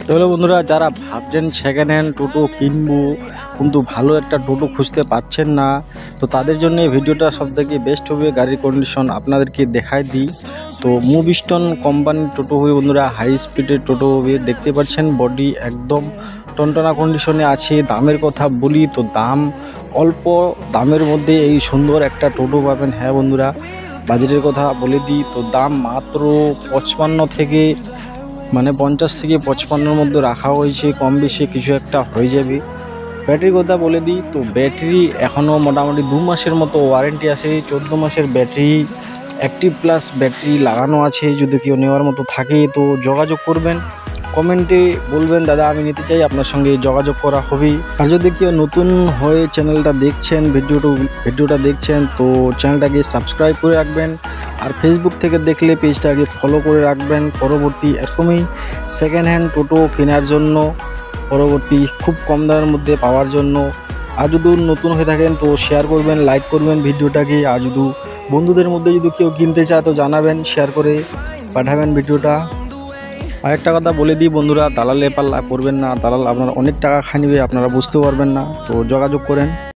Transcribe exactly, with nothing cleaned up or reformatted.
তাহলে বন্ধুরা, যারা ভাবছেন সেকেন্ড হ্যান্ড টোটো কিনবো কিন্তু ভালো একটা টোটো খুঁজতে পাচ্ছেন না, তো তাদের জন্য এই ভিডিওটা সবথেকে বেস্ট হবে। গাড়ির কন্ডিশন আপনাদেরকে দেখাই দিই। তো মুভিস্টোন কোম্পানির টোটো হবে বন্ধুরা, হাই স্পিডের টোটো হবে। দেখতে পাচ্ছেন বডি একদম টনটনা কন্ডিশনে আছে। দামের কথা বলি তো দাম অল্প দামের মধ্যে এই সুন্দর একটা টোটো পাবেন। হ্যাঁ বন্ধুরা, বাজেটের কথা বলে দিই তো দাম মাত্র পঁচপান্ন থেকে মানে পঞ্চাশ থেকে পঁচপান্নর মধ্যে রাখা হয়েছে, কম বেশি কিছু একটা হয়ে যাবে। ব্যাটারির কথা বলে দিই তো ব্যাটারি এখনও মোটামুটি দু মাসের মতো ওয়ারেন্টি আছে। চোদ্দো মাসের ব্যাটারি, অ্যাক্টিভ প্লাস ব্যাটারি লাগানো আছে। যদি কেউ নেওয়ার মতো থাকে তো যোগাযোগ করবেন, কমেন্টে বলবেন দাদা আমি নিতে চাই, আপনার সঙ্গে যোগাযোগ করা হবে। আর যদি কেউ নতুন হয়ে চ্যানেলটা দেখছেন, ভিডিওটা ভিডিওটা দেখছেন তো চ্যানেলটাকে সাবস্ক্রাইব করে রাখবেন। আর ফেসবুক থেকে দেখলে পেজটাকে ফলো করে রাখবেন, পরবর্তী এরকমই সেকেন্ড হ্যান্ড টোটো কেনার জন্য, পরবর্তী খুব কম দামের মধ্যে পাওয়ার জন্য। আর যদি নতুন হয়ে থাকেন তো শেয়ার করবেন, লাইক করবেন ভিডিওটাকে। আর যদি বন্ধুদের মধ্যে যদি কেউ কিনতে চায় তো জানাবেন, শেয়ার করে পাঠাবেন ভিডিওটা। আরেকটা কথা বলে দিই বন্ধুরা, দালালে পাল্লা করবেন না, দালাল আপনার অনেক টাকা খাই নেবে, আপনারা বুঝতেও পারবেন না। তো যোগাযোগ করেন।